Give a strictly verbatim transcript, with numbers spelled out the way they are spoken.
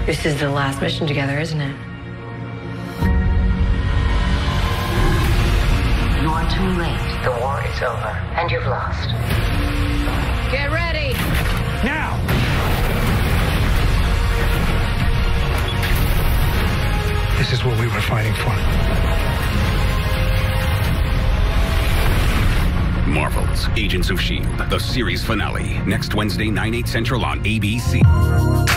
This is the last mission together, isn't it? You're too late. The war is over, and you've lost. Get ready! Now! This is what we were fighting for. Marvel's Agents of S H I E L D, the series finale, next Wednesday, nine, eight Central on A B C.